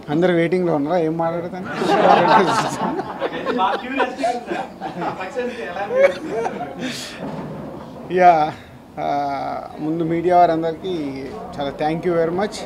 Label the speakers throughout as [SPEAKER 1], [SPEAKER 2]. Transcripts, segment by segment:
[SPEAKER 1] అందరు వెయిటింగ్లో ఉన్నారా? ఏం మాట్లాడతాను? యా, ముందు మీడియా వారందరికీ చాలా థ్యాంక్ యూ వెరీ మచ్.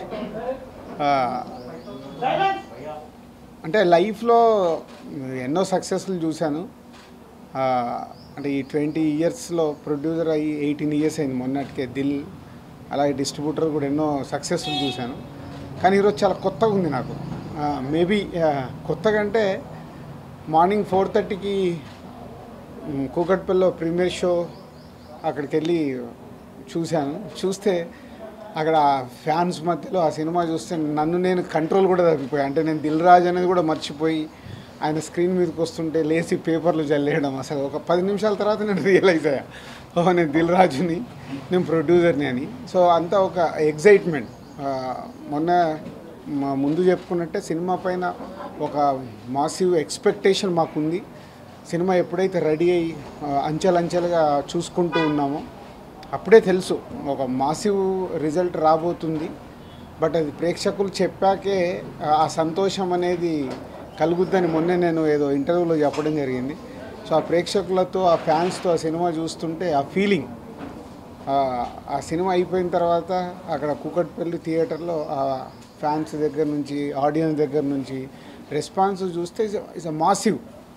[SPEAKER 1] అంటే లైఫ్లో ఎన్నో సక్సెస్లు చూశాను. అంటే ఈ 20 ఇయర్స్లో ప్రొడ్యూసర్ అయ్యి 18 ఇయర్స్ అయింది మొన్నటికే. దిల్, అలాగే డిస్ట్రిబ్యూటర్ కూడా ఎన్నో సక్సెస్లు చూశాను. కానీ ఈరోజు చాలా కొత్తగా ఉంది నాకు. మేబీ కొత్తగా అంటే మార్నింగ్ 4:30కి కూకట్పల్లిలో ప్రీమియర్ షో అక్కడికి వెళ్ళి చూస్తే అక్కడ ఫ్యాన్స్ మధ్యలో ఆ సినిమా చూస్తే నన్ను నేను కంట్రోల్ కూడా తప్పిపోయాను. అంటే నేను దిల్ రాజు అనేది కూడా మర్చిపోయి ఆయన స్క్రీన్ మీదకి వస్తుంటే లేచి పేపర్లు జల్లేయడం. అసలు ఒక 10 నిమిషాల తర్వాత నేను రియలైజ్ అయ్యా, ఓహో నేను దిల్ రాజుని, నేను ప్రొడ్యూసర్ని అని. సో అంతా ఒక ఎగ్జైట్మెంట్. మొన్న ముందు చెప్పుకున్నట్టే సినిమా పైన ఒక మాసివ్ ఎక్స్పెక్టేషన్ మాకుంది. సినిమా ఎప్పుడైతే రెడీ అయ్యి అంచెలంచెలుగా చూసుకుంటూ ఉన్నామో అప్పుడే తెలుసు ఒక మాసివ్ రిజల్ట్ రాబోతుంది. బట్ అది ప్రేక్షకులు చెప్పాకే ఆ సంతోషం అనేది కలుగుద్దని మొన్నే నేను ఏదో ఇంటర్వ్యూలో చెప్పడం జరిగింది. సో ఆ ప్రేక్షకులతో, ఆ ఫ్యాన్స్తో ఆ సినిమా చూస్తుంటే ఆ ఫీలింగ్, ఆ సినిమా అయిపోయిన తర్వాత అక్కడ కూకట్పల్లి థియేటర్లో ఆ ఫ్యాన్స్ దగ్గర నుంచి, ఆడియన్స్ దగ్గర నుంచి రెస్పాన్స్ చూస్తే ఇట్స్ అ మాసివ్.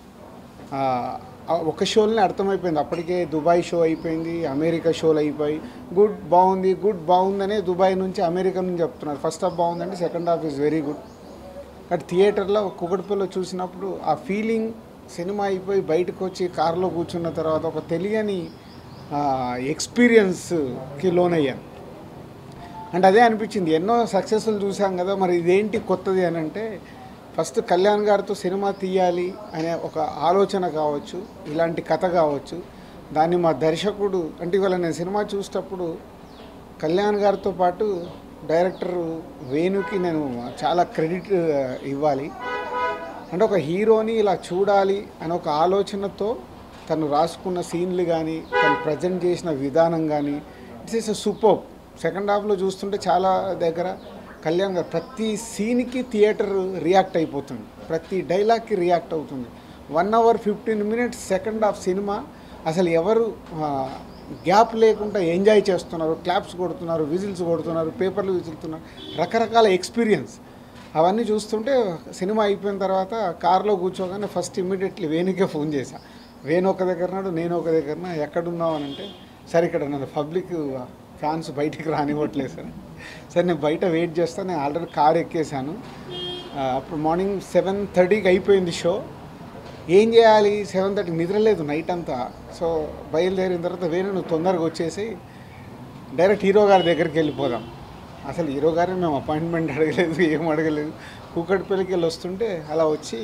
[SPEAKER 1] ఒక షోలోనే అర్థమైపోయింది. అప్పటికే దుబాయ్ షో అయిపోయింది, అమెరికా షోలు అయిపోయి గుడ్ బాగుందనే దుబాయ్ నుంచి, అమెరికా నుంచి చెప్తున్నారు. ఫస్ట్ హాఫ్ బాగుందంటే second half is very good. But థియేటర్లో కూకట్పల్లిలో చూసినప్పుడు ఆ ఫీలింగ్, సినిమా అయిపోయి బయటకు వచ్చి కారులో కూర్చున్న తర్వాత ఒక తెలియని ఎక్స్పీరియన్స్కి లోనయ్యాను. అంటే అదే అనిపించింది. ఎన్నో సక్సెస్ఫుల్ చూసాం కదా, మరి ఇదేంటి కొత్తది అని అంటే, ఫస్ట్ కళ్యాణ్ గారితో సినిమా తీయాలి అనే ఒక ఆలోచన కావచ్చు, ఇలాంటి కథ కావచ్చు, దాన్ని మా దర్శకుడు అంటే ఇవాళ నేను సినిమా చూసేటప్పుడు కళ్యాణ్ గారితో పాటు డైరెక్టర్ వేణుకి నేను చాలా క్రెడిట్ ఇవ్వాలి. అంటే ఒక హీరోని ఇలా చూడాలి అనే ఒక ఆలోచనతో తను రాసుకున్న సీన్లు కానీ, తను ప్రజెంట్ చేసిన విధానం కానీ ఇట్స్ ఇస్ సూపర్. సెకండ్ హాఫ్లో చూస్తుంటే చాలా దగ్గర కళ్యాణ్ గారు ప్రతి సీన్కి థియేటర్ రియాక్ట్ అయిపోతుంది, ప్రతి డైలాగ్కి రియాక్ట్ అవుతుంది. 1 hour 15 minutes second half cinema అసలు ఎవరు గ్యాప్ లేకుండా ఎంజాయ్ చేస్తున్నారు, క్లాప్స్ కొడుతున్నారు, విజిల్స్ కొడుతున్నారు, పేపర్లు విసులుతున్నారు, రకరకాల ఎక్స్పీరియన్స్. అవన్నీ చూస్తుంటే సినిమా అయిపోయిన తర్వాత కారులో కూర్చోగానే ఫస్ట్ ఇమ్మీడియట్లీ వేణుకే ఫోన్ చేశా. వేణు ఒక దగ్గరనాడు, నేను ఒక దగ్గరన. ఎక్కడున్నావు అని అంటే, సరే ఇక్కడ నన్ను పబ్లిక్ ఫ్యాన్స్ బయటికి రానివ్వట్లేదు సార్. సరే నేను బయట వెయిట్ చేస్తాను, నేను ఆల్రెడీ కార్ ఎక్కేసాను. అప్పుడు మార్నింగ్ 7:30కి అయిపోయింది షో. ఏం చేయాలి, 7:30 నిద్రలేదు నైట్ అంతా. సో బయలుదేరిన తర్వాత వేరే నువ్వు తొందరగా వచ్చేసి డైరెక్ట్ హీరో గారి దగ్గరికి వెళ్ళిపోదాం. అసలు హీరో గారిని మేము అపాయింట్మెంట్ అడగలేదు, ఏం అడగలేదు. కూకట్పల్లికి వెళ్ళి వస్తుంటే అలా వచ్చి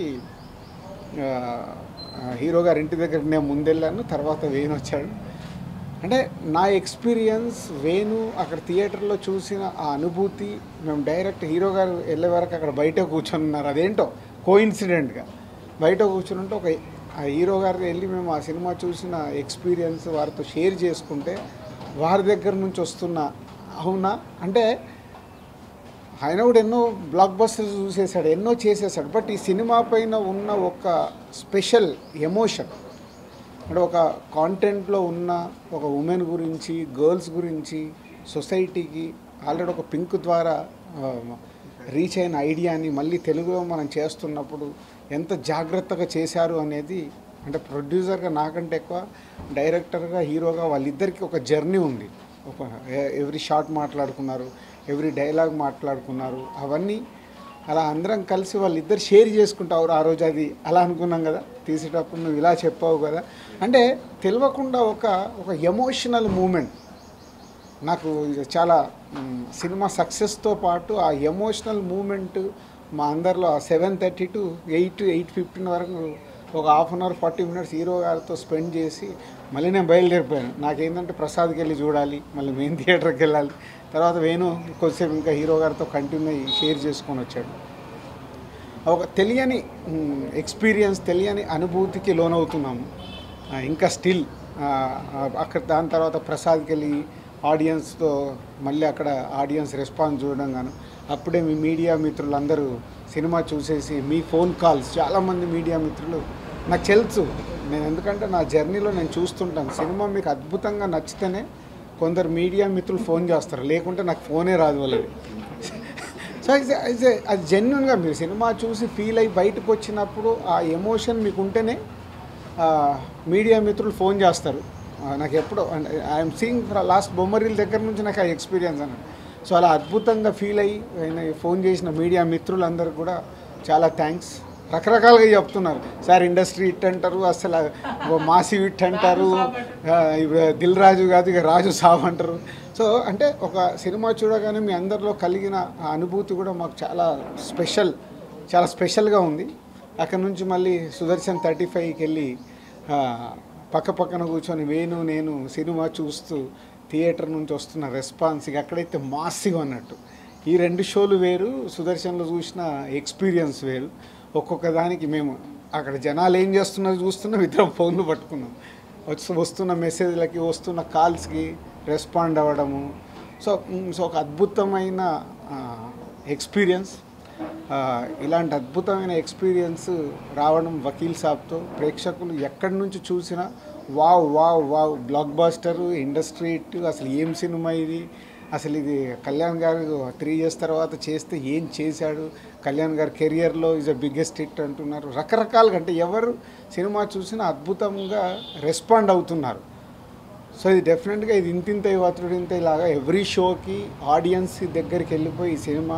[SPEAKER 1] హీరో గారి ఇంటి దగ్గరికి నేను ముందెళ్ళాను, తర్వాత వేణు వచ్చాడు. అంటే నా ఎక్స్పీరియన్స్, వేణు అక్కడ థియేటర్లో చూసిన ఆ అనుభూతి, మేము డైరెక్ట్ హీరో గారు వెళ్ళే వరకు అక్కడ బయట కూర్చొని ఉన్నారు. అదేంటో కోఇన్సిడెంట్గా బయట కూర్చుంటే ఒక ఆ హీరో గారికి వెళ్ళి మేము ఆ సినిమా చూసిన ఎక్స్పీరియన్స్ వారితో షేర్ చేసుకుంటే వారి దగ్గర నుంచి వస్తున్న అవునా అంటే, ఆయన కూడా ఎన్నో బ్లాక్ బస్టర్స్ చూసేసాడు, ఎన్నో చేసేసాడు. బట్ ఈ సినిమా పైన ఉన్న ఒక స్పెషల్ ఎమోషన్, అంటే ఒక కాంటెంట్లో ఉన్న ఒక ఉమెన్ గురించి, గర్ల్స్ గురించి, సొసైటీకి ఆల్రెడీ ఒక పింక్ ద్వారా రీచ్ అయిన ఐడియాని మళ్ళీ తెలుగులో మనం చేస్తున్నప్పుడు ఎంత జాగ్రత్తగా చేశారు అనేది, అంటే ప్రొడ్యూసర్గా నాకంటే ఎక్కువ డైరెక్టర్గా, హీరోగా వాళ్ళిద్దరికీ ఒక జర్నీ ఉంది. ఒక ఎవ్రీ షాట్ మాట్లాడుకున్నారు, ఎవ్రీ డైలాగ్ మాట్లాడుకున్నారు. అవన్నీ అలా అందరం కలిసి వాళ్ళిద్దరు షేర్ చేసుకుంటారు. ఆ రోజు అది అలా అనుకున్నాం కదా, తీసేటప్పుడు నువ్వు ఇలా చెప్పావు కదా అంటే తెలియకుండా ఒక ఎమోషనల్ మూమెంట్ నాకు చాలా. సినిమా సక్సెస్తో పాటు ఆ ఎమోషనల్ మూమెంట్ మా అందరిలో 7:30 to 8:15 వరకు ఒక 1/2 hour 40 minutes హీరో గారితో స్పెండ్ చేసి మళ్ళీ నేను బయలుదేరిపోయాను. నాకేంటంటే ప్రసాద్కి వెళ్ళి చూడాలి, మళ్ళీ మెయిన్ థియేటర్కి వెళ్ళాలి. తర్వాత వేణు కొద్దిసేపు ఇంకా హీరో గారితో కంటిన్యూ షేర్ చేసుకొని వచ్చాడు. ఒక తెలియని ఎక్స్పీరియన్స్, తెలియని అనుభూతికి లోనవుతున్నాము ఇంకా స్టిల్. అక్కడ దాని తర్వాత ప్రసాద్కి వెళ్ళి ఆడియన్స్తో మళ్ళీ అక్కడ ఆడియన్స్ రెస్పాన్స్ చూడడం గాను, అప్పుడే మీ మీడియా మిత్రులందరూ సినిమా చూసేసి మీ ఫోన్ కాల్స్, చాలామంది మీడియా మిత్రులు నాకు తెలుసు, నేను ఎందుకంటే నా జర్నీలో నేను చూస్తుంటాను, సినిమా మీకు అద్భుతంగా నచ్చితేనే కొందరు మీడియా మిత్రులు ఫోన్ చేస్తారు, లేకుంటే నాకు ఫోనే రాదు వాళ్ళది. సో అది జెన్యున్గా మీరు సినిమా చూసి ఫీల్ అయ్యి బయటకు వచ్చినప్పుడు ఆ ఎమోషన్ మీకు ఉంటేనే మీడియా మిత్రులు ఫోన్ చేస్తారు. నాకు ఎప్పుడో ఐఎమ్ సీయింగ్ లాస్ట్ బొమ్మరీల దగ్గర నుంచి నాకు ఆ ఎక్స్పీరియన్స్ అన్నది. సో అలా అద్భుతంగా ఫీల్ అయ్యి ఫోన్ చేసిన మీడియా మిత్రులందరూ కూడా చాలా థ్యాంక్స్. రకరకాలుగా చెప్తున్నారు, సార్ ఇండస్ట్రీ ఇట్ అంటారు, అసలు మాసి ఇట్ అంటారు, దిల్ రాజు కాదు ఇక రాజు సాబ్ అంటారు. సో అంటే ఒక సినిమా చూడగానే మీ అందరిలో కలిగిన ఆ అనుభూతి కూడా మాకు చాలా స్పెషల్గా ఉంది. అక్కడ నుంచి మళ్ళీ సుదర్శన్ 35కి వెళ్ళి పక్కన కూర్చొని నేను సినిమా చూస్తూ థియేటర్ నుంచి వస్తున్న రెస్పాన్స్ ఇక అక్కడైతే మాసివ్ అన్నట్టు. ఈ 2 షోలు వేరు, సుదర్శన్లో చూసిన ఎక్స్పీరియన్స్ వేరు. ఒక్కొక్క దానికి మేము అక్కడ జనాలు ఏం చేస్తున్నారు చూస్తున్నాం, ఇద్దరం ఫోన్లు పట్టుకున్నాం, వస్తున్న మెసేజ్లకి వస్తున్న కాల్స్కి రెస్పాండ్ అవ్వడము. సో ఒక అద్భుతమైన ఎక్స్పీరియన్స్. ఇలాంటి అద్భుతమైన ఎక్స్పీరియన్స్ రావడం వకీల్ సాబ్తో ప్రేక్షకులు ఎక్కడి నుంచి చూసినా wow blockbuster, industry hit, అసలు ఏం సినిమా ఇది, అసలు ఇది కళ్యాణ్ గారు 3 years తర్వాత చేస్తే ఏం చేశాడు, కళ్యాణ్ గారి కెరియర్లో ఈజ్ అ బిగ్గెస్ట్ హిట్ అంటున్నారు. రకరకాలుగా అంటే ఎవరు సినిమా చూసినా అద్భుతంగా రెస్పాండ్ అవుతున్నారు. సో ఇది డెఫినెట్గా ఇది ఇంతింత వాతుడింత ఇలాగా ఎవ్రీ షోకి ఆడియన్స్ దగ్గరికి వెళ్ళిపోయి ఈ సినిమా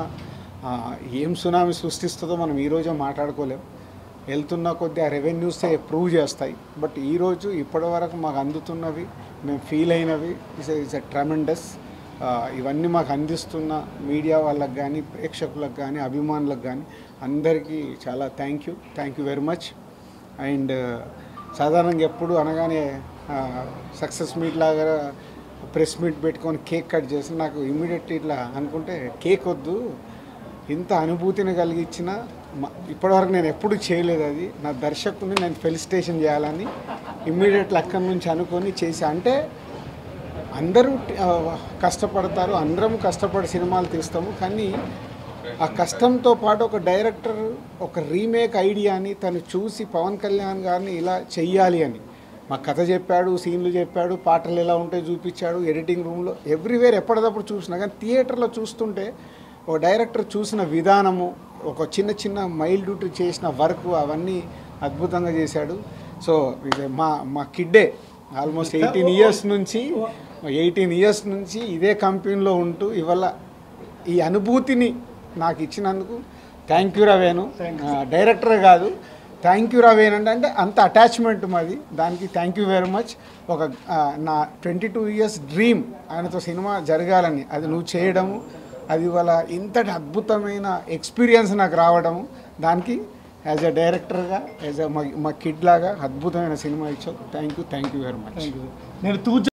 [SPEAKER 1] ఏం సునామీ సృష్టిస్తుందో మనం ఈరోజే మాట్లాడుకోలేం. వెళ్తున్న కొద్దీ ఆ రెవెన్యూసే ప్రూవ్ చేస్తాయి. బట్ ఈరోజు ఇప్పటివరకు మాకు అందుతున్నవి, మేము ఫీల్ అయినవి ఇట్స్ ఎ ట్రెమెండస్. ఇవన్నీ మాకు అందిస్తున్న మీడియా వాళ్ళకి కానీ, ప్రేక్షకులకు కానీ, అభిమానులకు కానీ అందరికీ చాలా thank you very much. And సాధారణంగా ఎప్పుడు అనగానే సక్సెస్ మీట్ లాగా ప్రెస్ మీట్ పెట్టుకొని కేక్ కట్ చేసి నాకు ఇమ్మీడియట్లీ ఇట్లా అనుకుంటే కేక్ వద్దు, ఇంత అనుభూతిని కలిగించిన ఇప్పటివరకు నేను ఎప్పుడు చేయలేదు. అది నా దర్శకుని నేను ఫెలిసిటేషన్ చేయాలని ఇమ్మీడియట్లీ అక్కడి నుంచి అనుకొని చేసి, అంటే అందరూ కష్టపడతారు, అందరం కష్టపడి సినిమాలు తీస్తాము, కానీ ఆ కష్టంతో పాటు ఒక డైరెక్టర్ ఒక రీమేక్ ఐడియాని తను చూసి పవన్ కళ్యాణ్ గారిని ఇలా చెయ్యాలి అని మా కథ చెప్పాడు, సీన్లు చెప్పాడు, పాటలు ఎలా ఉంటాయో చూపించాడు, ఎడిటింగ్ రూమ్లో ఎవ్రీవేర్ ఎప్పటికప్పుడు చూసినా, కానీ థియేటర్లో చూస్తుంటే ఒక డైరెక్టర్ చూసిన విధానము, ఒక చిన్న మైల్డ్యూట్ చేసిన వర్క్ అవన్నీ అద్భుతంగా చేశాడు. సో ఇది మా కిడ్డే ఆల్మోస్ట్ 18 years నుంచి ఇదే కంపెనీలో ఉంటూ ఇవాళ ఈ అనుభూతిని నాకు ఇచ్చినందుకు థ్యాంక్ యూ రవేను. డైరెక్టర్ కాదు, థ్యాంక్ యూ రవేను అంటే అంత అటాచ్మెంట్ మాది, దానికి థ్యాంక్ యూ వెరీ మచ్. ఒక నా 22 years డ్రీమ్ ఆయనతో సినిమా జరగాలని, అది నువ్వు చేయడము, అది ఇవాళ ఇంతటి అద్భుతమైన ఎక్స్పీరియన్స్ నాకు రావడము, దానికి యాజ్ ఎ డైరెక్టర్గా యాజ్ ఎ మా కిడ్ లాగా అద్భుతమైన సినిమా ఇచ్చావు. Thank you very much.
[SPEAKER 2] నేను